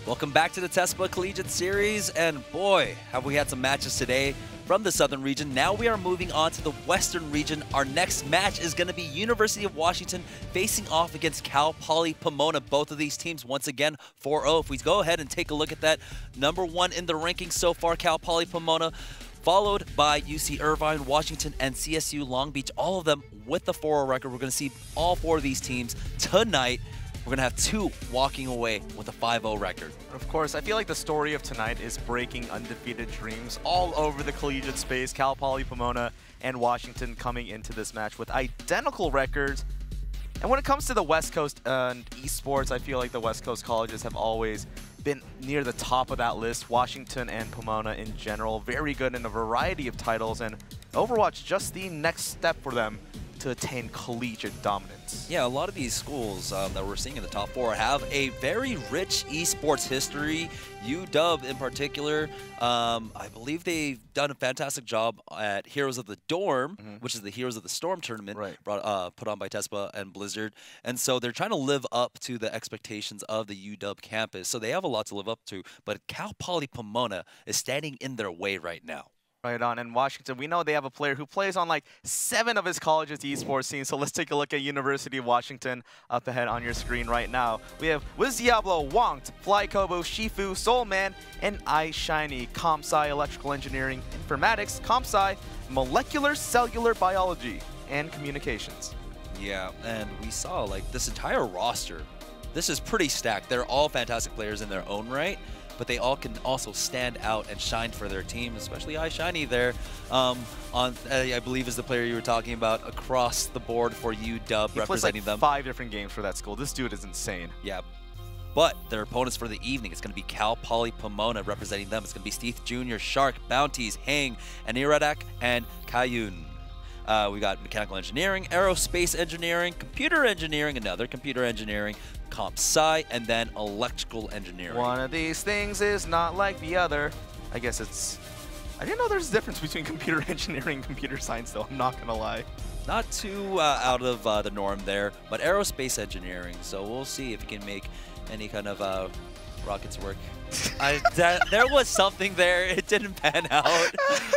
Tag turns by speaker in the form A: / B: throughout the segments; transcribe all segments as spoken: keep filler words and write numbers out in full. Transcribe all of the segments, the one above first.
A: Welcome back to the TESPA Collegiate Series, and boy, have we had some matches today from the Southern region. Now we are moving on to the Western region. Our next match is going to be University of Washington facing off against Cal Poly Pomona. Both of these teams, once again, four oh. If we go ahead and take a look at that, number one in the rankings so far, Cal Poly Pomona, followed by U C Irvine, Washington, and C S U Long Beach, all of them with the four oh record. We're going to see all four of these teams tonight. We're going to have two walking away with a five oh record.
B: Of course, I feel like the story of tonight is breaking undefeated dreams all over the collegiate space. Cal Poly Pomona and Washington coming into this match with identical records. And when it comes to the West Coast uh, and esports, I feel like the West Coast colleges have always been near the top of that list. Washington and Pomona in general, very good in a variety of titles, and Overwatch just the next step for them to attain collegiate dominance.
A: Yeah, a lot of these schools um, that we're seeing in the top four have a very rich esports history. U W in particular, um, I believe they've done a fantastic job at Heroes of the Dorm, mm-hmm. which is the Heroes of the Storm tournament
B: right.
A: brought, uh, put on by TESPA and Blizzard. And so they're trying to live up to the expectations of the U W campus. So they have a lot to live up to, but Cal Poly Pomona is standing in their way right now.
B: Right on. And Washington, we know they have a player who plays on like seven of his college's esports teams. So let's take a look at University of Washington up ahead on your screen right now. We have Wiz Diablo, Wongt, Flykobo, Shifu, Soulman, and iShiny, ComSci, Electrical Engineering, Informatics, ComSci, Molecular Cellular Biology, and Communications.
A: Yeah, and we saw like this entire roster. This is pretty stacked. They're all fantastic players in their own right, but they all can also stand out and shine for their team, especially iShiny there. Um, on, uh, I believe is the player you were talking about across the board for U W,
B: he
A: representing
B: plays like
A: them.
B: five different games for that school. This dude is insane.
A: Yeah. But their opponents for the evening, it's going to be Cal Poly Pomona representing them. It's going to be Steve Junior, Shark, Bounties, Hang, Aniradak, and Kayun. Uh, we got mechanical engineering, aerospace engineering, computer engineering, another computer engineering, comp sci, and then electrical engineering.
B: One of these things is not like the other. I guess it's... I didn't know there's a difference between computer engineering and computer science, though. I'm not going to lie.
A: Not too uh, out of uh, the norm there, but aerospace engineering. So we'll see if you can make any kind of uh, rockets work. I, that, there was something there. It didn't pan out.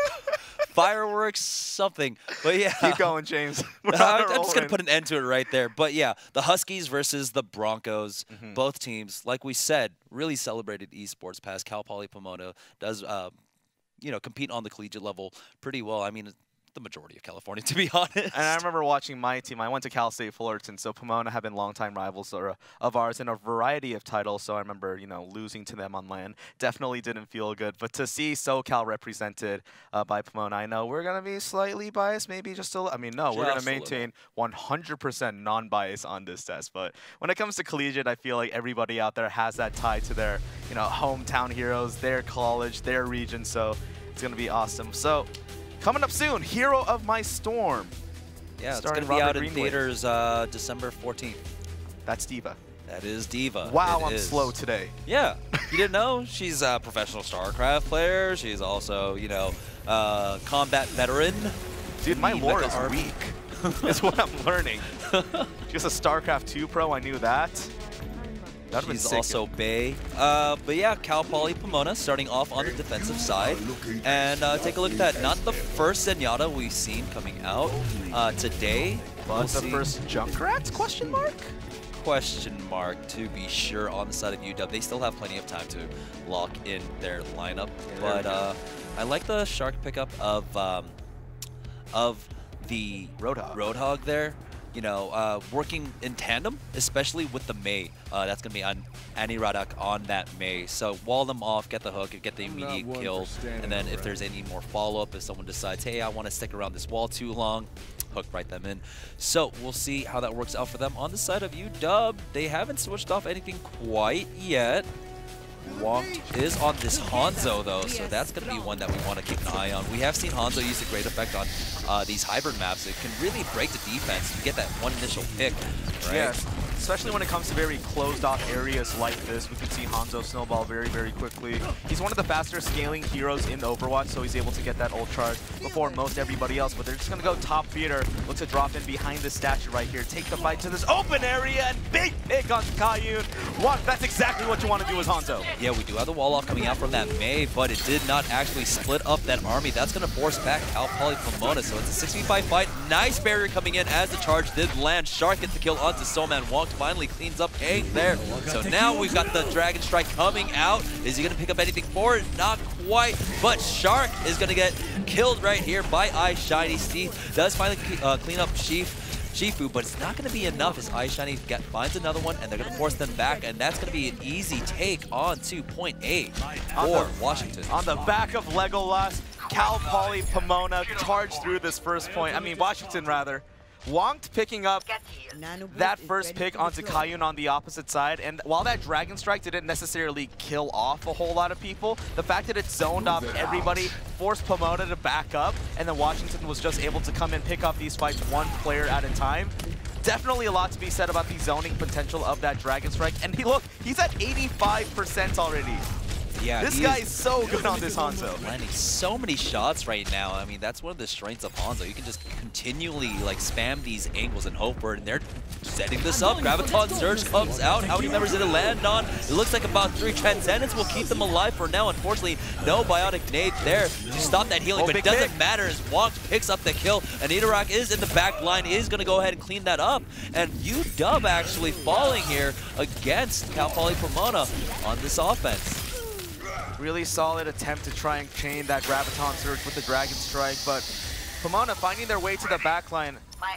A: Fireworks, something. But yeah.
B: Keep going, James. We're
A: I'm just going to put an end to it right there. But yeah, the Huskies versus the Broncos. Mm-hmm. Both teams, like we said, really celebrated esports past. Cal Poly Pomona does, uh, you know, compete on the collegiate level pretty well. I mean, the majority of California, to be honest.
B: And I remember watching my team. I went to Cal State Fullerton, so Pomona have been longtime rivals or, uh, of ours in a variety of titles. So I remember, you know, losing to them on LAN definitely didn't feel good. But to see SoCal represented uh, by Pomona, I know we're going to be slightly biased, maybe just a little. I mean, no, just we're going to maintain one hundred percent non-bias on this test. But when it comes to collegiate, I feel like everybody out there has that tie to their, you know, hometown heroes, their college, their region. So it's going to be awesome. So coming up soon, Hero of My Storm.
A: Yeah, it's going to be out in theaters uh, December fourteenth.
B: That's Diva.
A: That is Diva.
B: Wow,
A: it
B: I'm
A: is.
B: slow today.
A: Yeah, you didn't know? She's a professional StarCraft player. She's also, you know, uh, combat veteran.
B: Dude, my lore is weak. That's what I'm learning. She's a StarCraft two pro, I knew that.
A: She's also Bay. Uh, but yeah, Cal Poly Pomona starting off on the defensive side. And uh, take a look at that. Not the first Zenyatta we've seen coming out uh, today.
B: But we'll the see. first Junkrats, question mark?
A: Question mark, to be sure, on the side of U W. They still have plenty of time to lock in their lineup. Yeah, but uh, I like the Shark pickup of, um, of the
B: Roadhog.
A: Roadhog there. You know, uh, working in tandem, especially with the Mei. Uh, that's going to be on Aniradak on that Mei. So wall them off, get the hook, get the immediate kill. And then if there's any more follow-up, if someone decides, hey, I want to stick around this wall too long, hook right them in. So we'll see how that works out for them. On the side of U W, they haven't switched off anything quite yet. Wongt is on this Hanzo, though, so that's going to be one that we want to keep an eye on. We have seen Hanzo use a great effect on uh, these hybrid maps. It can really break the defense and get that one initial pick, right?
B: Yeah. especially when it comes to very closed off areas like this. We can see Hanzo snowball very, very quickly. He's one of the faster scaling heroes in Overwatch, so he's able to get that ult charge before most everybody else. But they're just going to go top feeder, look to drop in behind this statue right here, take the fight to this open area, and big pick on Kayun. What? That's exactly what you want to do as Hanzo.
A: Yeah, we do have the wall off coming out from that Mei, but it did not actually split up that army. That's going to force back Cal Poly Pomona, so it's a six v five fight. Nice barrier coming in as the charge did land. Shark gets the kill onto Soulman. Wong finally cleans up Aang there. So now we've got the Dragon Strike coming out. Is he going to pick up anything for it? Not quite, but Shark is going to get killed right here by iShiny. Steve does finally uh, clean up Sheaf. Shifu, but it's not going to be enough as iShiny get, finds another one, and they're going to force them back, and that's going to be an easy take on to point eight for Washington.
B: On the back of Legolas, Cal Poly Pomona charged through this first point. I mean, Washington, rather. Wonged picking up that first pick onto Kayun on the opposite side, and while that Dragon Strike didn't necessarily kill off a whole lot of people, the fact that it zoned off everybody forced Pomona to back up, and then Washington was just able to come and pick up these fights one player at a time. Definitely a lot to be said about the zoning potential of that Dragon Strike, and he, look, he's at eighty-five percent already.
A: Yeah,
B: this guy is, is so good on this Hanzo.
A: Landing so many shots right now. I mean, that's one of the strengths of Hanzo. You can just continually like spam these angles and hope for it. And they're setting this up. Graviton Surge comes out. How many members did it land on? It looks like about three. Transcendence will keep them alive for now. Unfortunately, no Biotic Nade there to stop that healing, oh, but it doesn't kick. matter as Wong picks up the kill. And Nidorak is in the back line, is going to go ahead and clean that up. And U W actually falling here against Cal Poly Pomona on this offense.
B: Really solid attempt to try and chain that Graviton Surge with the Dragon Strike, but Pomona finding their way to the backline.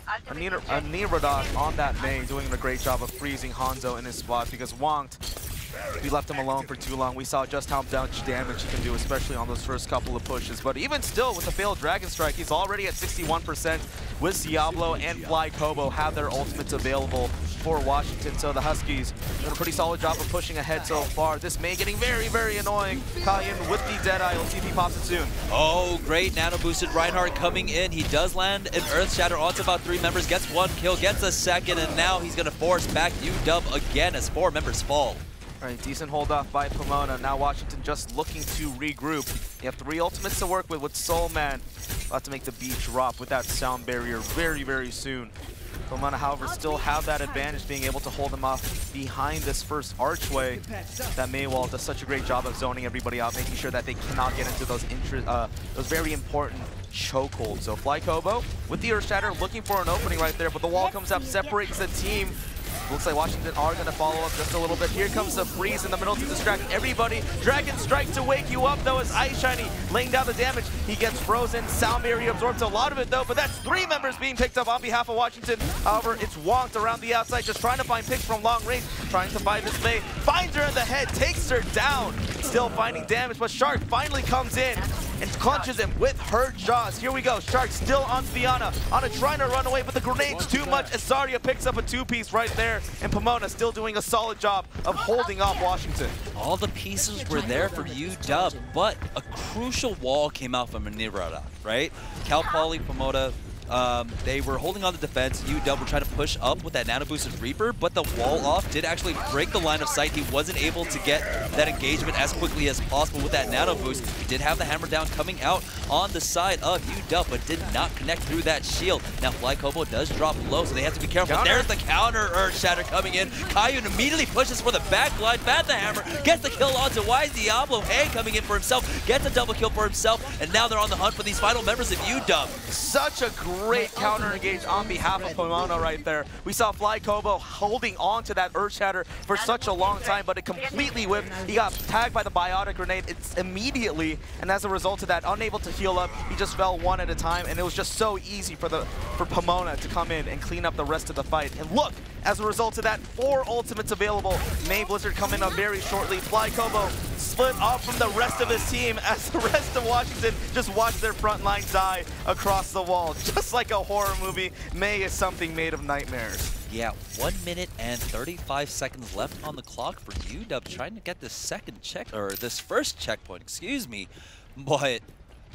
B: Anirudok on that Mei doing a great job of freezing Hanzo in his spot because Wonged, we left him alone for too long. We saw just how much damage he can do, especially on those first couple of pushes. But even still, with the failed Dragon Strike, he's already at sixty-one percent with Diablo and Fly Kobo have their ultimates available for Washington. So the Huskies doing a pretty solid job of pushing ahead so far. This Mei getting very, very annoying. Kayun with the Deadeye. Let's see if he pops it soon.
A: Oh, great. Nano boosted Reinhardt coming in. He does land an Earth Shatter onto about three members. Gets one kill, gets a second, and now he's going to force back U W again as four members fall.
B: All right, decent hold off by Pomona. Now Washington just looking to regroup. You have three ultimates to work with with Soul Man. About to make the beat drop with that sound barrier very, very soon. Pomona, however, still have that advantage, being able to hold them off behind this first archway. That Maywall does such a great job of zoning everybody out, making sure that they cannot get into those uh, those very important chokeholds. So Fly Kobo with the Earth Shatter looking for an opening right there, but the wall comes up, separates the team. Looks like Washington are going to follow up just a little bit. Here comes the freeze in the middle to distract everybody. Dragon Strike to wake you up, though, as iShiny laying down the damage. He gets frozen. Sound barrier absorbs a lot of it, though, but that's three members being picked up on behalf of Washington. However, it's Wonked around the outside, just trying to find picks from long range, trying to find this Mei. Finds her in the head, takes her down. Still finding damage, but Shark finally comes in and clutches him with her jaws. Here we go. Shark still on Fiana. Ana trying to run away, but the grenade's too much as Zarya picks up a two-piece right there. And Pomona still doing a solid job of holding off Washington.
A: All the pieces were there for U W, but a crucial wall came out from Anirudok, right? Cal Poly Pomona, um, they were holding on the defense. U W were trying to push up with that nano boosted Reaper, but the wall off did actually break the line of sight. He wasn't able to get that engagement as quickly as possible with that nano boost. He did have the hammer down coming out on the side of U W, but did not connect through that shield. Now Fly Kobo does drop low, so they have to be careful.
B: Counter.
A: There's the counter Earth Shatter coming in. Kayun immediately pushes for the back line, bad the hammer, gets the kill onto Wise Diablo. Hey, coming in for himself, gets a double kill for himself, and now they're on the hunt for these final members of U W.
B: Such a great counter engage on behalf of Pomona right there. We saw Fly Kobo holding on to that Earth Shatter for such a long time, but it completely whipped. He got tagged by the Biotic Grenade it's immediately, and as a result of that, unable to heal up, he just fell one at a time, and it was just so easy for the for Pomona to come in and clean up the rest of the fight. And look, as a result of that, four ultimates available. Mei Blizzard coming up very shortly. Fly Kobo split off from the rest of his team as the rest of Washington just watch their front line die across the wall. Just like a horror movie, Mei is something made of nightmares.
A: Yeah, one minute and thirty-five seconds left on the clock for U W, trying to get this second check, or this first checkpoint, excuse me. But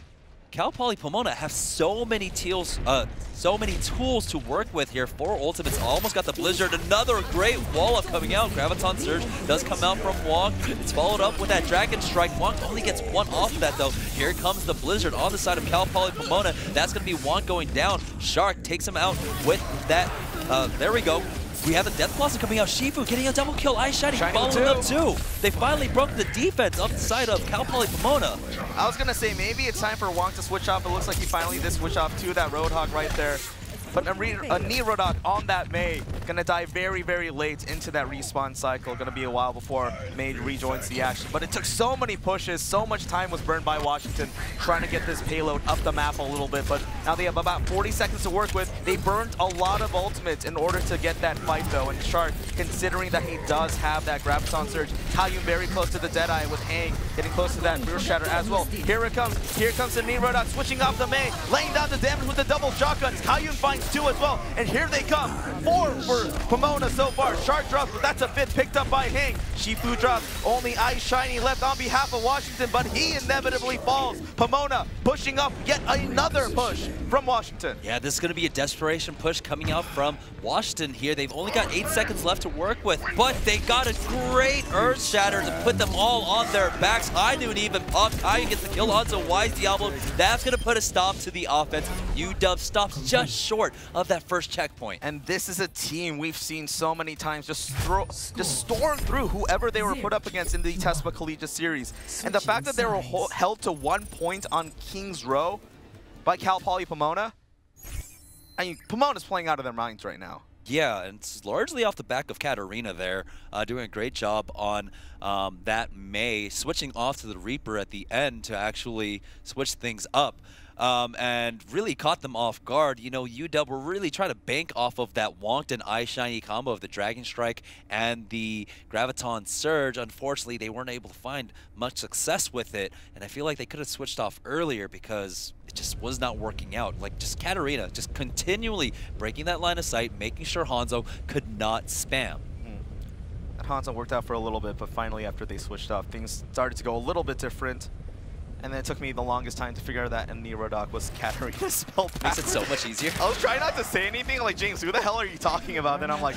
A: Cal Poly Pomona have so many tools, uh, so many tools to work with here. Four ultimates, almost got the Blizzard. Another great wall up coming out. Graviton Surge does come out from Wong. It's followed up with that Dragon Strike. Wong only gets one off of that though. Here comes the Blizzard on the side of Cal Poly Pomona. That's going to be Wong going down. Shark takes him out with that. Uh, there we go. We have the Death Blossom coming out. Shifu getting a double kill. Ice Shiny following up too. They finally broke the defense up the side of Cal Poly Pomona.
B: I was going to say maybe it's time for Wong to switch off. It looks like he finally did switch off to that Roadhog right there. But a, re a knee Roadhog on that Mei. Gonna die very, very late into that respawn cycle. Gonna be a while before Mei rejoins the action. But it took so many pushes, so much time was burned by Washington trying to get this payload up the map a little bit. But now they have about forty seconds to work with. They burned a lot of ultimates in order to get that fight though. And Shark, considering that he does have that Graviton Surge, Kaiyun very close to the Deadeye with Hang getting close to that Burst Shatter as well. Here it comes. Here comes the knee Roadhog switching off the Mei, laying down the damage with the double shotguns. Kaiyun finds two as well, and here they come. Four for Pomona so far. Shark drops, but that's a fifth picked up by Hang. Shifu drops. Only Ice Shiny left on behalf of Washington, but he inevitably falls. Pomona pushing up yet another push from Washington.
A: Yeah, this is going to be a desperation push coming out from Washington here. They've only got eight seconds left to work with, but they got a great Earth Shatter to put them all on their backs. I didn't even pop. Kaiyun gets the kill onto Wise Diablo. That's going to put a stop to the offense. U W stops just short of that first checkpoint.
B: And this is a team we've seen so many times just throw, just storm through whoever they were put up against in the TeSPA Collegiate Series. And the fact that they were held to one point on King's Row by Cal Poly Pomona, I mean, Pomona's playing out of their minds right now.
A: Yeah, and it's largely off the back of Katarina there, uh, doing a great job on um, that Mei, switching off to the Reaper at the end to actually switch things up. Um, and really caught them off guard. You know, U W were really trying to bank off of that Wongton Eye Shiny combo of the Dragon Strike and the Graviton Surge. Unfortunately, they weren't able to find much success with it, and I feel like they could have switched off earlier because it just was not working out. Like, just Katarina just continually breaking that line of sight, making sure Hanzo could not spam.
B: That Hanzo worked out for a little bit, but finally after they switched off, things started to go a little bit different. And then it took me the longest time to figure out that Knee Roadhog was Katarina spelled backwards.
A: Makes it so much easier.
B: I was trying not to say anything, like, James, who the hell are you talking about? Then I'm like,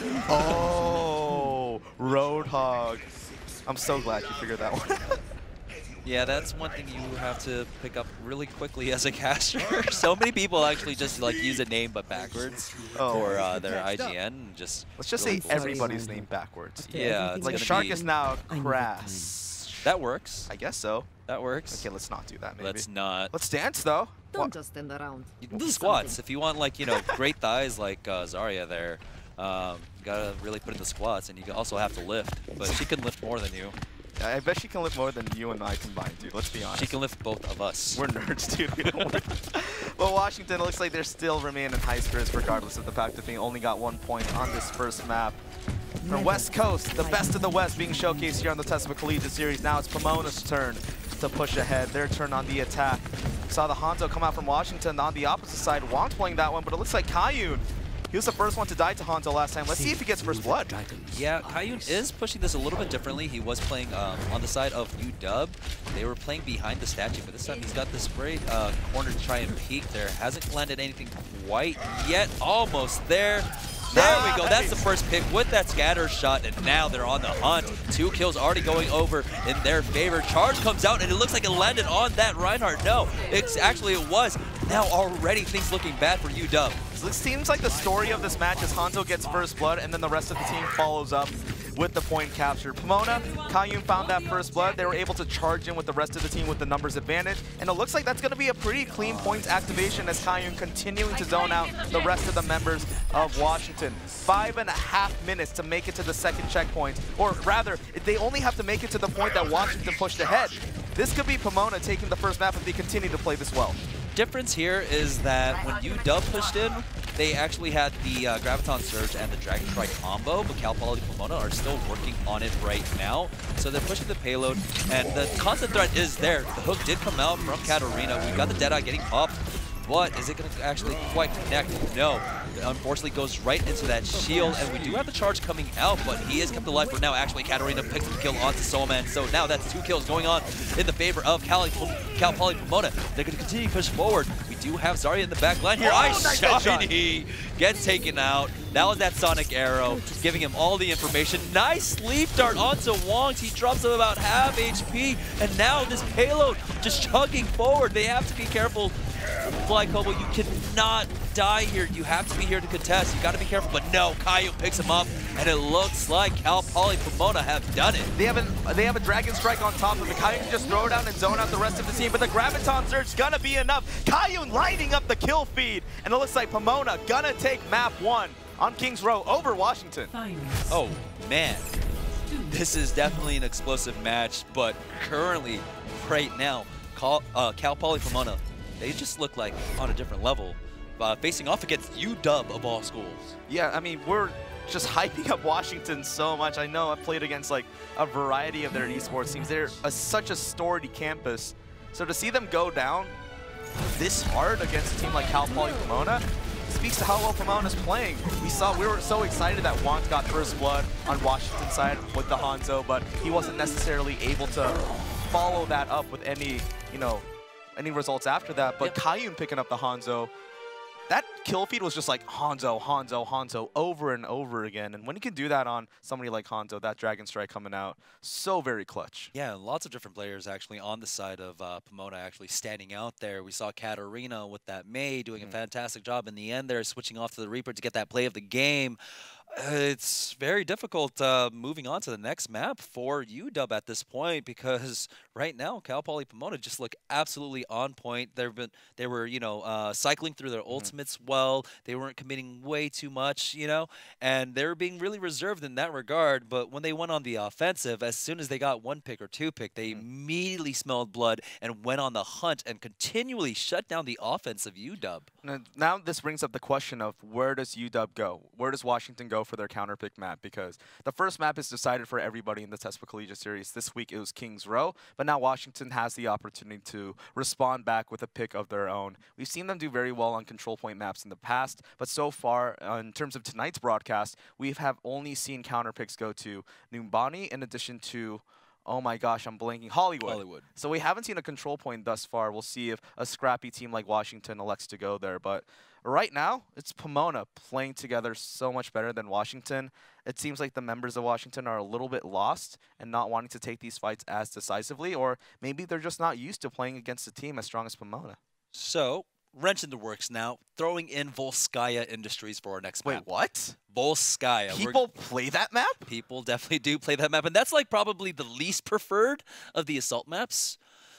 B: oh, Roadhog. I'm so glad you figured that one out.
A: Yeah, that's one thing you have to pick up really quickly as a caster. So many people actually just like use a name but backwards oh. for uh, their I G N. And just
B: Let's just say everybody's name backwards.
A: Yeah,
B: like Shark is now Crass.
A: That works.
B: I guess so.
A: That works.
B: Okay, let's not do that, maybe.
A: Let's not.
B: Let's dance, though.
C: Don't
B: what?
C: just stand around.
A: Do squats. Something. If you want, like, you know, great thighs like uh, Zarya there, um, you gotta really put in the squats, and you also have to lift. But she can lift more than you.
B: Yeah, I bet she can lift more than you and I combined, dude. Let's be honest.
A: She can lift both of us.
B: We're nerds, dude. We don't work. But Washington looks like they're still remain in high spirits, regardless of the fact that they only got one point on this first map. From West Coast, the best of the West being showcased here on the TeSPA Collegiate Series. Now it's Pomona's turn to push ahead. Their turn on the attack. Saw the Hanzo come out from Washington on the opposite side. Wong's playing that one, but it looks like Kaiyun. He was the first one to die to Hanzo last time. Let's see if he gets first blood.
A: Yeah, Kaiyun is pushing this a little bit differently. He was playing um, on the side of U W. They were playing behind the statue, but this time he's got this great uh, corner to try and peek there. Hasn't landed anything quite yet. Almost there. There we go. That's the first pick with that scatter shot, and now they're on the hunt. Two kills already going over in their favor. Charge comes out, and it looks like it landed on that Reinhardt. No, it's actually it was. Now already things looking bad for U W.
B: So it seems like the story of this match is Hanzo gets first blood, and then the rest of the team follows up with the point capture. Pomona, Kaiyun found that first blood. They were able to charge in with the rest of the team with the numbers advantage, and it looks like that's going to be a pretty clean points activation as Kaiyun continuing to zone out the rest of the members of Washington. Five and a half minutes to make it to the second checkpoint, or rather, they only have to make it to the point that Washington pushed ahead. This could be Pomona taking the first map if they continue to play this well.
A: Difference here is that when U W pushed in, they actually had the uh, Graviton Surge and the Dragon Strike combo, but Cal Poly Pomona are still working on it right now. So they're pushing the payload, and the constant threat is there. The hook did come out from Katarina. We got the Deadeye getting popped. but is it going to actually quite connect? No. It unfortunately goes right into that shield, and we do have the charge coming out, but he is kept alive for now. Actually, Katarina picks the kill onto Soulman, so now that's two kills going on in the favor of Cal, Cal Poly Pomona. They're going to continue to push forward. We do have Zarya in the back line here.
B: Oh,
A: Ice
B: nice
A: Shiny gets taken out. That was that Sonic Arrow, giving him all the information. Nice leap dart onto Wong. He drops him about half H P, and now this payload just chugging forward. They have to be careful. Fly Kobo, you cannot die here. You have to be here to contest. You got to be careful. But no, Caillou picks him up, and it looks like Cal Poly Pomona have done it.
B: They have, an, they have a Dragon Strike on top of it. Caillou can just throw it down and zone out the rest of the team, but the Graviton Surge is gonna be enough. Caillou lining up the kill feed, and it looks like Pomona gonna take map one on Kings Row over Washington.
A: Oh, man. This is definitely an explosive match, but currently, right now, Cal, uh, Cal Poly Pomona, they just look like on a different level, uh, facing off against U W of all schools.
B: Yeah, I mean, we're just hyping up Washington so much. I know I've played against like a variety of their esports teams. They're a, such a storied campus. So to see them go down this hard against a team like Cal Poly Pomona speaks to how well Pomona's playing. We saw, we were so excited that Want got first blood on Washington's side with the Hanzo, but he wasn't necessarily able to follow that up with any, you know, any results after that. But yep. Caillou picking up the Hanzo, that kill feed was just like Hanzo, Hanzo, Hanzo over and over again. And when you can do that on somebody like Hanzo, that Dragon Strike coming out, so very clutch.
A: Yeah, lots of different players actually on the side of uh, Pomona actually standing out there. We saw Katarina with that Mei doing mm. a fantastic job in the end there, switching off to the Reaper to get that play of the game. Uh, it's very difficult uh, moving on to the next map for U W at this point, because right now Cal Poly Pomona just look absolutely on point. They've been, they were, you know, uh, cycling through their mm-hmm. ultimates well. They weren't committing way too much, you know, and they were being really reserved in that regard. But when they went on the offensive, as soon as they got one pick or two pick, they mm-hmm. immediately smelled blood and went on the hunt and continually shut down the offense of U W.
B: Now, now this brings up the question of where does U W go? Where does Washington go for their counter pick map? Because the first map is decided for everybody in the TeSPA Collegiate Series. This week it was Kings Row, but now Washington has the opportunity to respond back with a pick of their own. We've seen them do very well on control point maps in the past, but so far, uh, in terms of tonight's broadcast, we have only seen counter picks go to Numbani in addition to, oh my gosh, I'm blanking, Hollywood.
A: Hollywood.
B: So we haven't seen a control point thus far. We'll see if a scrappy team like Washington elects to go there, but right now, it's Pomona playing together so much better than Washington. It seems like the members of Washington are a little bit lost and not wanting to take these fights as decisively, or maybe they're just not used to playing against a team as strong as Pomona.
A: So, wrench in the works now, throwing in Volskaya Industries for our next
B: Wait,
A: map.
B: Wait, what?
A: Volskaya.
B: People
A: We're,
B: play that map?
A: People definitely do play that map, and that's like probably the least preferred of the assault maps.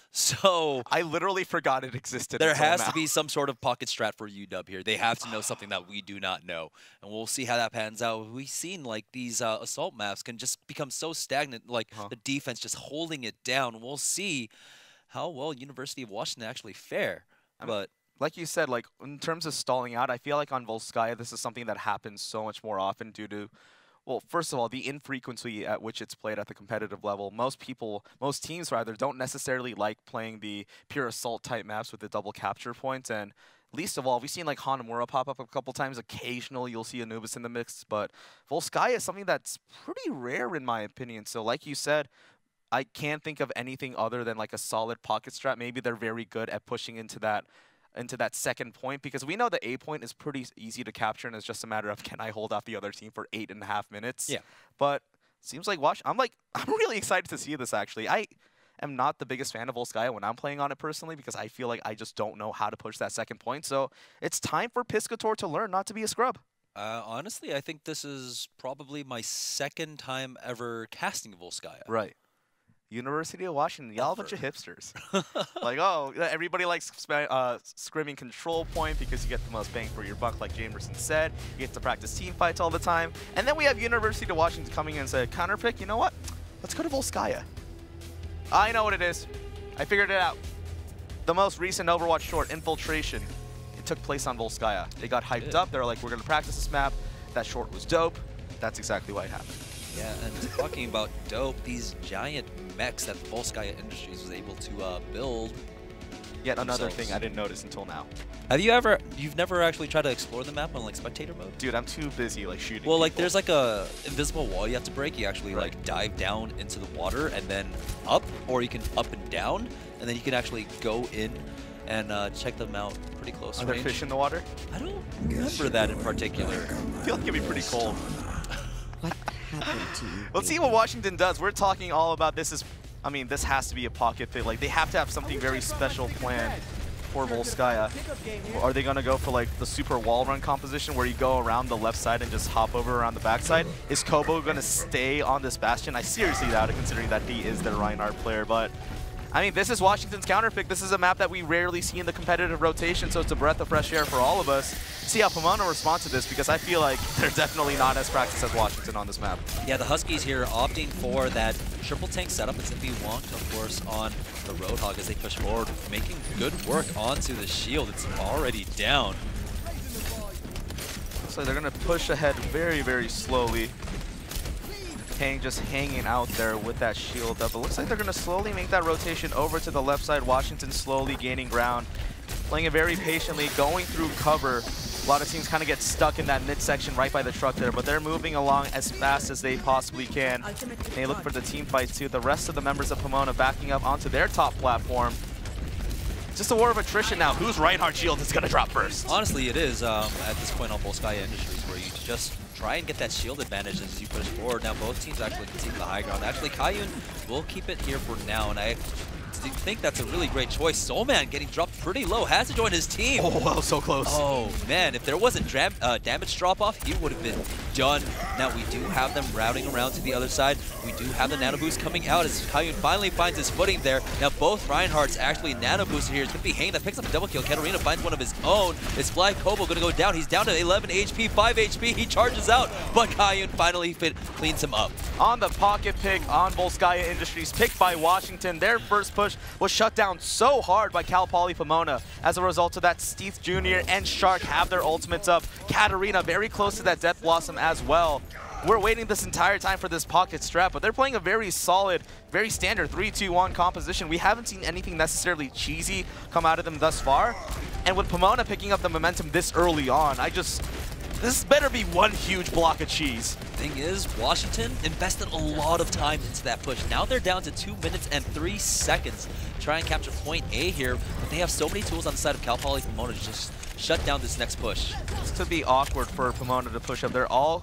A: So
B: I literally forgot it existed.
A: There has
B: now.
A: to be some sort of pocket strat for U W here. They have to know something that we do not know, and we'll see how that pans out. We've seen like these uh, assault maps can just become so stagnant, like huh. the defense just holding it down. We'll see how well University of Washington actually fare. I mean, but
B: like you said, like in terms of stalling out, I feel like on Volskaya, this is something that happens so much more often due to, well, first of all, the infrequency at which it's played at the competitive level. Most people, most teams rather, don't necessarily like playing the pure assault type maps with the double capture points. And least of all, we've seen like Hanamura pop up a couple times. Occasionally, you'll see Anubis in the mix. But Volskaya is something that's pretty rare in my opinion. So like you said, I can't think of anything other than like a solid pocket strat. Maybe they're very good at pushing into that into that second point, because we know the A point is pretty easy to capture and it's just a matter of can I hold off the other team for eight and a half minutes.
A: Yeah.
B: But seems like Wash I'm like I'm really excited to see this actually. I am not the biggest fan of Volskaya when I'm playing on it personally, because I feel like I just don't know how to push that second point. So it's time for Piscator to learn not to be a scrub.
A: Uh, honestly, I think this is probably my second time ever casting Volskaya.
B: Right. University of Washington, y'all a bunch of hipsters. Like, oh, everybody likes uh, scrimming control point because you get the most bang for your buck, like Jamerson said. You get to practice team fights all the time. And then we have University of Washington coming in and say, counter pick, you know what? Let's go to Volskaya. I know what it is. I figured it out. The most recent Overwatch short, Infiltration, it took place on Volskaya. They got hyped
A: Good.
B: up. They were like, we're going to practice this map. That short was dope. That's exactly why it happened.
A: Yeah, and talking about dope, these giant mechs that Volskaya Industries was able to uh, build,
B: Yet another
A: themselves.
B: thing I didn't notice until now.
A: Have you ever, you've never actually tried to explore the map on like spectator mode?
B: Dude, I'm too busy like shooting
A: Well, like
B: people.
A: there's like a invisible wall you have to break. You actually
B: Right.
A: like dive down into the water and then up, or you can up and down, and then you can actually go in and uh, check them out pretty close
B: Are there
A: range.
B: fish in the water?
A: I don't remember that in particular.
B: I feel like it'd be pretty cold.
C: What happened to you?
B: Let's see what Washington does. We're talking all about this is, I mean, this has to be a pocket pick. Like, they have to have something very special planned for Volskaya. Are they going to go for, like, the super wall run composition where you go around the left side and just hop over around the backside? Is Kobo going to stay on this Bastion? I seriously doubt it, considering that he is their Reinhardt player, but I mean, this is Washington's counter pick. This is a map that we rarely see in the competitive rotation, so it's a breath of fresh air for all of us. See how Pomona responds to this, because I feel like they're definitely not as practiced as Washington on this map.
A: Yeah, the Huskies here opting for that triple tank setup. It's going to be Wonk, of course, on the Roadhog as they push forward, making good work onto the shield. It's already down.
B: So they're going to push ahead very, very slowly. Hang just hanging out there with that shield up. It looks like they're going to slowly make that rotation over to the left side. Washington slowly gaining ground, playing it very patiently, going through cover. A lot of teams kind of get stuck in that midsection right by the truck there, but they're moving along as fast as they possibly can. They look for the team fight too. The rest of the members of Pomona backing up onto their top platform. Just a war of attrition now. Whose Reinhardt shield is going to drop first?
A: Honestly, it is um, at this point on Volskaya Industries, where you just try and get that shield advantage as you push forward. Now both teams actually can take the high ground. Actually, Kaiyun will keep it here for now, and I think that's a really great choice. Soulman getting dropped pretty low, has to join his team.
B: Oh, wow, so close.
A: Oh, man, if there wasn't dram uh, damage drop-off, he would have been done. Now, we do have them routing around to the other side. We do have the nano boost coming out as Kaiyun finally finds his footing there. Now, both Reinhardts actually nano boosted here. It's going to be Hane that picks up a double kill. Katarina finds one of his own. Is Fly Kobo going to go down? He's down to eleven H P, five H P. He charges out, but Kaiyun finally fit, cleans him up.
B: On the pocket pick on Volskaya Industries, picked by Washington. Their first push was shut down so hard by Cal Poly Pomona. As a result of that, Steeth Junior and Shark have their ultimates up. Katarina very close to that Death Blossom as well. We're waiting this entire time for this pocket strap, but they're playing a very solid, very standard three two one composition. We haven't seen anything necessarily cheesy come out of them thus far. And with Pomona picking up the momentum this early on, I just... this better be one huge block of cheese.
A: Thing is, Washington invested a lot of time into that push. Now they're down to two minutes and three seconds to try and capture point A here, but they have so many tools on the side of Cal Poly Pomona to just shut down this next push.
B: This could be awkward for Pomona to push up. They're all...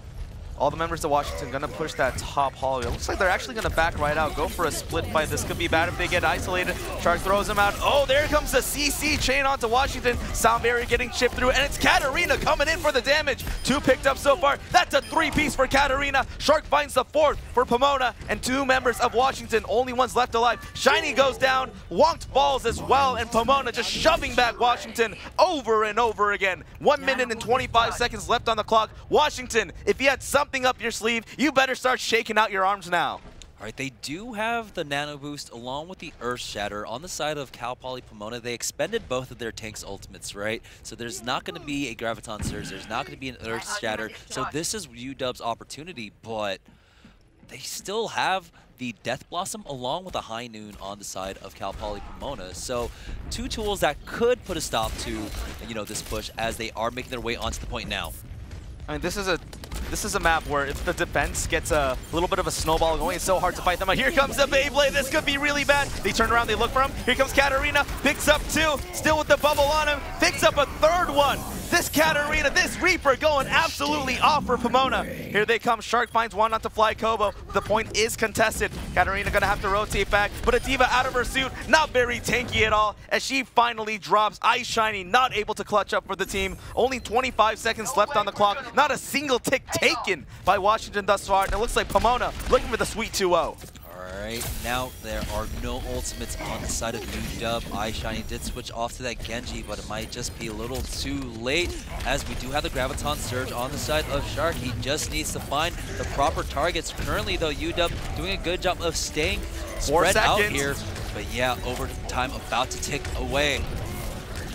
B: all the members of Washington going to push that top hallway. It looks like they're actually going to back right out, go for a split fight. This could be bad if they get isolated. Shark throws him out. Oh, there comes the C C chain onto Washington. Sound barrier getting chipped through, and it's Katarina coming in for the damage. Two picked up so far. That's a three-piece for Katarina. Shark finds the fourth for Pomona, and two members of Washington, only ones left alive. Shiny goes down. Wonked falls as well, and Pomona just shoving back Washington over and over again. One minute and twenty-five seconds left on the clock. Washington, if you had something up your sleeve, you better start shaking out your arms now.
A: All right, they do have the Nano Boost along with the Earth Shatter on the side of Cal Poly Pomona. They expended both of their tanks' ultimates, right? So there's not going to be a Graviton Surge. There's not going to be an Earth Shatter. So this is U Dub's opportunity, but they still have the Death Blossom along with a High Noon on the side of Cal Poly Pomona. So two tools that could put a stop to, you know, this push as they are making their way onto the point now.
B: I mean, this is a this is a map where if the defense gets a little bit of a snowball going, it's so hard to fight them out. Here comes the Beyblade. This could be really bad. They turn around, they look for him. Here comes Katarina, picks up two, still with the bubble on him, picks up a third one. This Katarina, this Reaper going absolutely off for Pomona. Here they come. Shark finds one onto Fly Kobo. The point is contested. Katarina gonna have to rotate back, but a D.Va out of her suit, not very tanky at all, as she finally drops. Ice Shiny not able to clutch up for the team. Only twenty-five seconds left on the clock. Not a single tick taken by Washington thus far, and it looks like Pomona looking for the sweet two oh.
A: Alright, now there are no ultimates on the side of U Dub. Ice Shiny did switch off to that Genji, but it might just be a little too late as we do have the Graviton Surge on the side of Shark. He just needs to find the proper targets. Currently though, U Dub doing a good job of staying
B: Four
A: spread out
B: seconds.
A: here. But yeah, overtime about to tick away.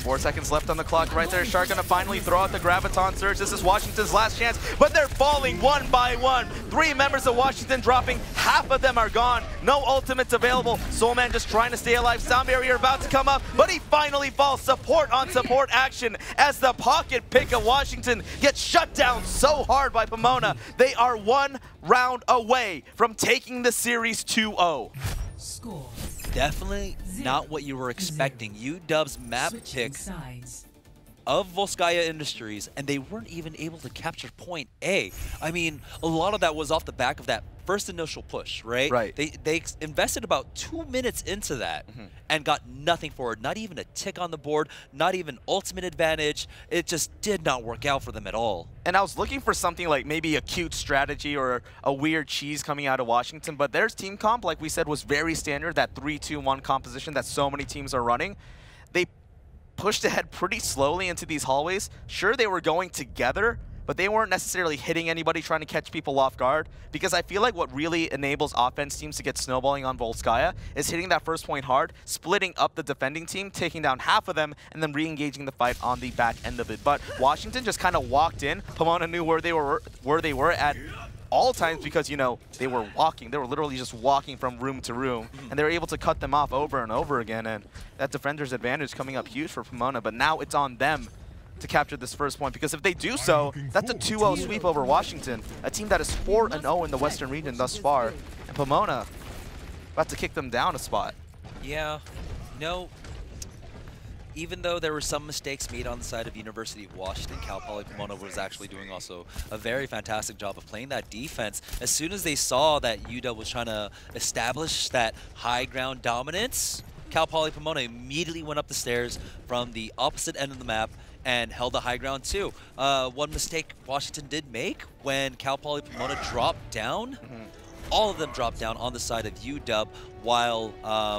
B: Four seconds left on the clock right there. Shark gonna finally throw out the Graviton Surge. This is Washington's last chance, but they're falling one by one. Three members of Washington dropping. Half of them are gone. No ultimates available. Soulman just trying to stay alive. Sound barrier about to come up, but he finally falls. Support on support action as the pocket pick of Washington gets shut down so hard by Pomona. They are one round away from taking the series two oh.
D: Score.
A: Definitely not what you were expecting. U Dub's map pick of Volskaya Industries, and they weren't even able to capture point A. I mean, a lot of that was off the back of that first initial push, right?
B: Right.
A: They, they invested about two minutes into that mm-hmm. and got nothing for it. Not even a tick on the board, not even ultimate advantage. It just did not work out for them at all.
B: And I was looking for something like maybe a cute strategy or a weird cheese coming out of Washington, but their team comp, like we said, was very standard, that three two one composition that so many teams are running. They pushed ahead pretty slowly into these hallways. Sure, they were going together, but they weren't necessarily hitting anybody, trying to catch people off guard, because I feel like what really enables offense teams to get snowballing on Volskaya is hitting that first point hard, splitting up the defending team, taking down half of them, and then re-engaging the fight on the back end of it. But Washington just kind of walked in. Pomona knew where they were where they were at all times because, you know, they were walking. They were literally just walking from room to room, and they were able to cut them off over and over again, and that defender's advantage coming up huge for Pomona. But now it's on them to capture this first point, because if they do so, that's a two oh sweep over Washington, a team that is four and oh in the Western region thus far, and Pomona about to kick them down a spot.
A: Yeah, no. Even though there were some mistakes made on the side of University of Washington, Cal Poly Pomona was actually doing also a very fantastic job of playing that defense. As soon as they saw that U W was trying to establish that high ground dominance, Cal Poly Pomona immediately went up the stairs from the opposite end of the map and held the high ground too. Uh, one mistake Washington did make when Cal Poly Pomona dropped down, mm-hmm. all of them dropped down on the side of U W, while um,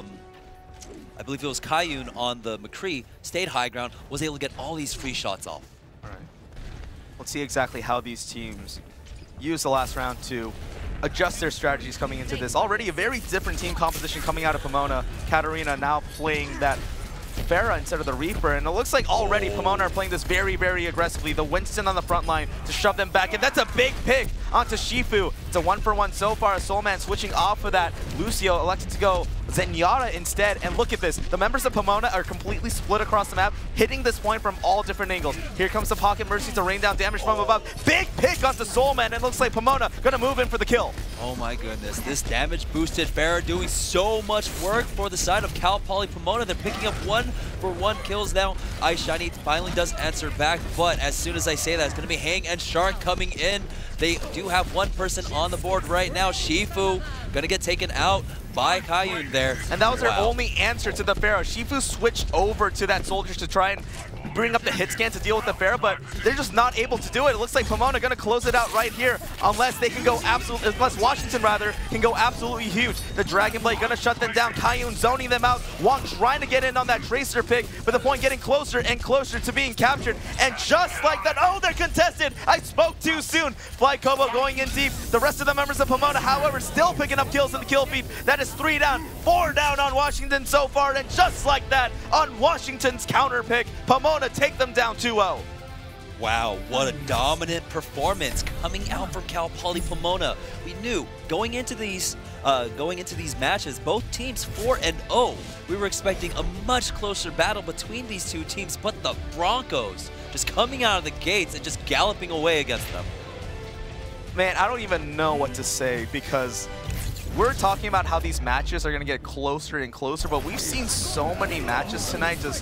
A: I believe it was Kayun on the McCree stayed high ground, was able to get all these free shots off.
B: All right. Let's see exactly how these teams use the last round to adjust their strategies coming into this. Already a very different team composition coming out of Pomona. Katarina now playing that Pharah instead of the Reaper, and it looks like already Pomona are playing this very, very aggressively. The Winston on the front line to shove them back, and that's a big pick onto Shifu. It's a one for one so far. Soulman switching off of that. Lucio elected to go Zenyatta instead, and look at this. The members of Pomona are completely split across the map, hitting this point from all different angles. Here comes the Pocket Mercy to rain down damage from above. Big pick onto Soulman, and it looks like Pomona gonna move in for the kill.
A: Oh my goodness, this damage boosted Pharah doing so much work for the side of Cal Poly Pomona. They're picking up one for one kills now. Ice Shiny finally does answer back, but as soon as I say that, it's gonna be Hang and Shark coming in. They do have one person on the board right now. Shifu gonna get taken out by Kayun there.
B: And that was
A: wow.
B: their only answer to the Pharah. Shifu switched over to that soldier to try and bring up the hit scan to deal with the Pharah, but they're just not able to do it. It looks like Pomona gonna close it out right here, unless they can go absolutely, unless Washington rather can go absolutely huge. The Dragon Blade gonna shut them down. Kayun zoning them out. Wong trying to get in on that Tracer pick, but the point getting closer and closer to being captured. And just like that, oh, they're contested. I spoke too soon. Fly Kobo going in deep. The rest of the members of Pomona, however, still picking up kills in the kill feed. That is three down, four down on Washington so far, and just like that, on Washington's counter pick, Pomona take them down two oh.
A: Wow, what a dominant performance coming out from Cal Poly Pomona. We knew going into these uh, going into these matches, both teams four and oh. We were expecting a much closer battle between these two teams, but the Broncos just coming out of the gates and just galloping away against them.
B: Man, I don't even know what to say, because we're talking about how these matches are going to get closer and closer, but we've seen so many matches tonight just,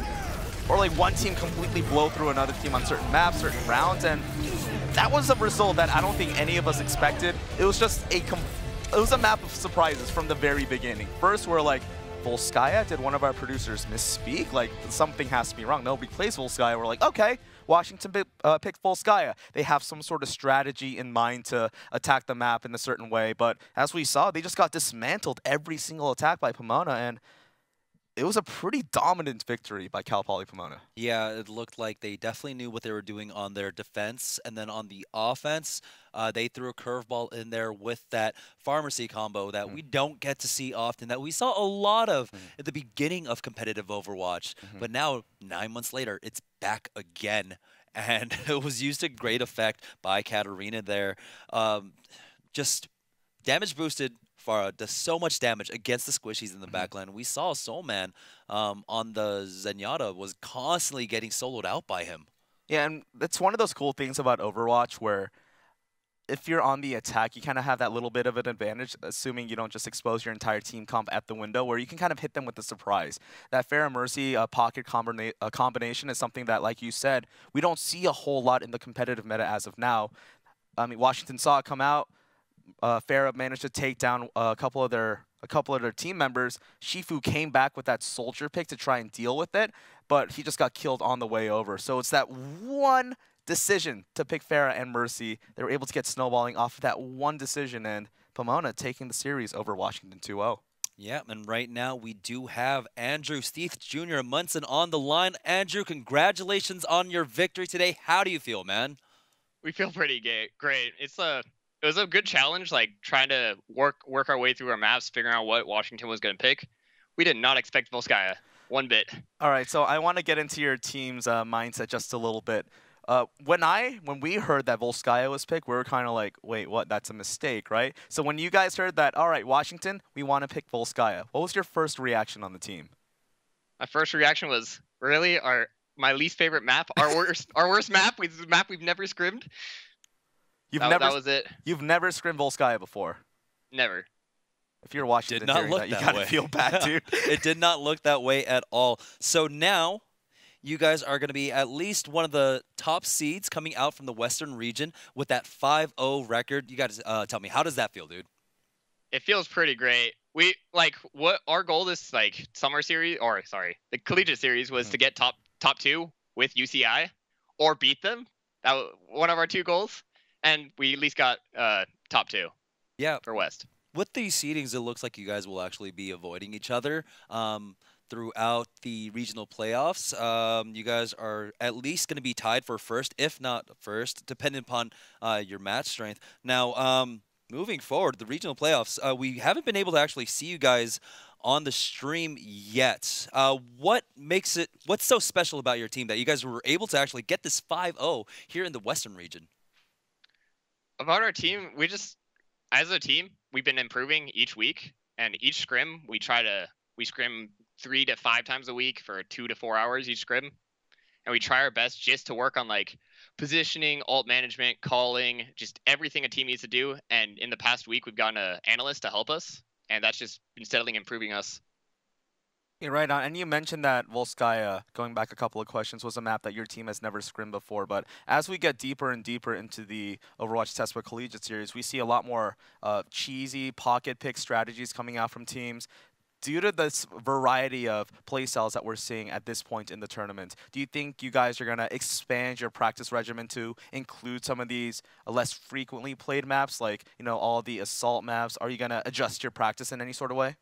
B: or like one team completely blow through another team on certain maps, certain rounds, and that was a result that I don't think any of us expected. It was just a, com it was a map of surprises from the very beginning. First, we're like, Volskaya? Did one of our producers misspeak? Like, something has to be wrong. Nobody plays Volskaya. We're like, okay, Washington uh, picked Volskaya. They have some sort of strategy in mind to attack the map in a certain way. But as we saw, they just got dismantled every single attack by Pomona, and it was a pretty dominant victory by Cal Poly Pomona.
A: Yeah, it looked like they definitely knew what they were doing on their defense. And then on the offense, uh, they threw a curveball in there with that pharmacy combo that mm. we don't get to see often, that we saw a lot of mm. at the beginning of competitive Overwatch. Mm-hmm. But now, nine months later, it's back again. And it was used to great effect by Katarina there. Um, just damage boosted. Pharah does so much damage against the squishies in the mm-hmm. backline. We saw Soul Man um, on the Zenyatta was constantly getting soloed out by him.
B: Yeah, and that's one of those cool things about Overwatch where if you're on the attack, you kind of have that little bit of an advantage, assuming you don't just expose your entire team comp at the window, where you can kind of hit them with a surprise. That Pharah Mercy uh, pocket combina uh, combination is something that, like you said, we don't see a whole lot in the competitive meta as of now. I mean, Washington saw it come out. Uh, Pharah managed to take down a couple of their a couple of their team members. Shifu came back with that soldier pick to try and deal with it, but he just got killed on the way over. So it's that one decision to pick Pharah and Mercy. They were able to get snowballing off of that one decision, and Pomona taking the series over Washington two oh.
A: Yeah, and right now we do have Andrew Steeth Junior Munson on the line. Andrew, congratulations on your victory today. How do you feel, man?
D: We feel pretty great. It's a It was a good challenge, like trying to work work our way through our maps, figuring out what Washington was going to pick. We did not expect Volskaya one bit.
B: All right, so I want to get into your team's uh, mindset just a little bit. Uh, when I when we heard that Volskaya was picked, we were kind of like, wait, what? That's a mistake, right? So when you guys heard that, all right, Washington, we want to pick Volskaya, what was your first reaction on the team?
D: My first reaction was, really? Our my least favorite map, our worst our worst map, we the map we've never scrimmed.
B: You've
D: that,
B: never,
D: that was it.
B: You've never scrimmed Volskaya before?
D: Never.
B: If you're watching
A: did not look
B: that,
A: that
B: you gotta
A: way.
B: feel bad, dude.
A: It did not look that way at all. So now, you guys are going to be at least one of the top seeds coming out from the Western region with that five oh record. You guys uh, tell me, how does that feel, dude?
D: It feels pretty great. We, like, what our goal this, like, summer series, or, sorry, the collegiate series was mm-hmm. to get top top two with U C I or beat them. That was one of our two goals. And we at least got uh, top two.
A: Yeah.
D: For West.
A: With these seedings, it looks like you guys will actually be avoiding each other um, throughout the regional playoffs. Um, you guys are at least going to be tied for first, if not first, depending upon uh, your match strength. Now, um, moving forward, the regional playoffs, uh, we haven't been able to actually see you guys on the stream yet. Uh, what makes it, what's so special about your team that you guys were able to actually get this five oh here in the Western region?
D: About our team, we just, as a team, we've been improving each week, and each scrim, we try to, we scrim three to five times a week for two to four hours each scrim, and we try our best just to work on, like, positioning, ult management, calling, just everything a team needs to do, and in the past week, we've gotten an analyst to help us, and that's just been steadily improving us.
B: Yeah, right on. And you mentioned that Volskaya, going back a couple of questions, was a map that your team has never scrimmed before. But as we get deeper and deeper into the Overwatch TeSPA Collegiate Series, we see a lot more uh, cheesy pocket pick strategies coming out from teams. Due to this variety of playstyles that we're seeing at this point in the tournament, do you think you guys are going to expand your practice regimen to include some of these less frequently played maps, like, you know, all the assault maps? Are you going to adjust your practice in any sort of way?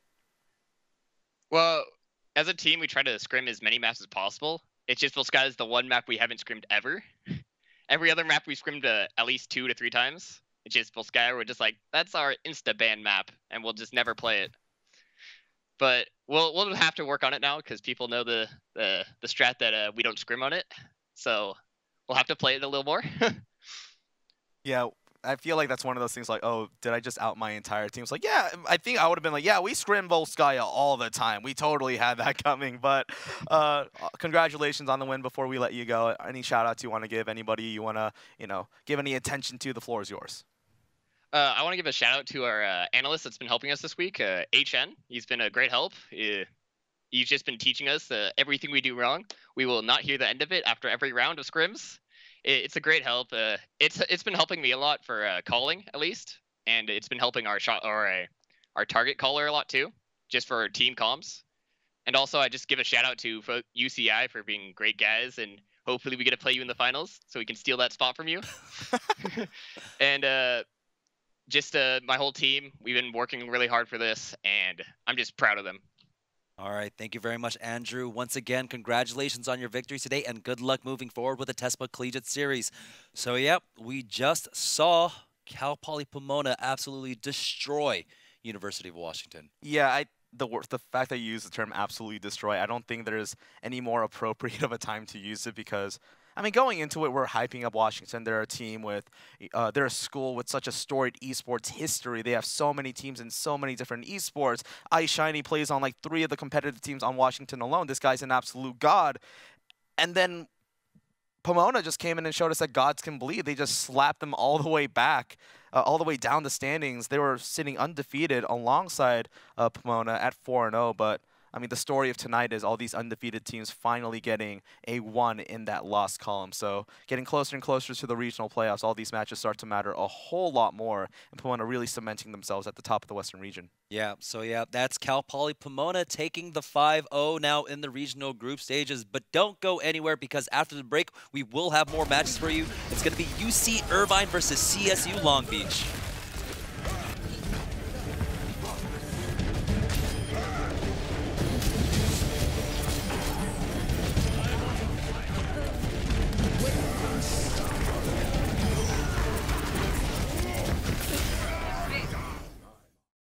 D: Well, as a team, we try to scrim as many maps as possible. It's just Volskaya is the one map we haven't scrimmed ever. Every other map we've scrimmed uh, at least two to three times. It's just Volskaya, we're just like, that's our insta-ban map, and we'll just never play it. But we'll we'll have to work on it now because people know the, the, the strat that uh, we don't scrim on it. So we'll have to play it a little more.
B: Yeah, I feel like that's one of those things like, oh, did I just out my entire team? It's like, yeah, I think I would have been like, yeah, we scrim Volskaya all the time. We totally had that coming. But uh, congratulations on the win before we let you go. Any shout-outs you want to give? Anybody you want to, you know, give any attention to? The floor is yours.
D: Uh, I want to give a shout out to our uh, analyst that's been helping us this week, uh, H N. He's been a great help. Uh, he's just been teaching us uh, everything we do wrong. We will not hear the end of it after every round of scrims. It, it's a great help. Uh, it's it's been helping me a lot for uh, calling at least, and it's been helping our shot or uh, our target caller a lot too, just for team comms. And also, I just give a shout out to U C I for being great guys, and hopefully we get to play you in the finals so we can steal that spot from you. and uh, Just uh, my whole team, we've been working really hard for this, and I'm just proud of them.
A: All right, thank you very much, Andrew. Once again, congratulations on your victory today, and good luck moving forward with the TESPA Collegiate Series. So, yep, we just saw Cal Poly Pomona absolutely destroy University of Washington.
B: Yeah, I the wor- the fact that you use the term absolutely destroy, I don't think there's any more appropriate of a time to use it because, I mean, going into it, we're hyping up Washington. They're a team with, uh, they're a school with such a storied esports history. They have so many teams in so many different esports. iShiny plays on like three of the competitive teams on Washington alone. This guy's an absolute god. And then Pomona just came in and showed us that gods can bleed. They just slapped them all the way back, uh, all the way down the standings. They were sitting undefeated alongside uh, Pomona at four and oh, but I mean, the story of tonight is all these undefeated teams finally getting a one in that loss column. So getting closer and closer to the regional playoffs, all these matches start to matter a whole lot more, and Pomona really cementing themselves at the top of the Western region.
A: Yeah, so yeah, that's Cal Poly Pomona taking the five oh now in the regional group stages. But don't go anywhere because after the break, we will have more matches for you. It's going to be U C Irvine versus C S U Long Beach.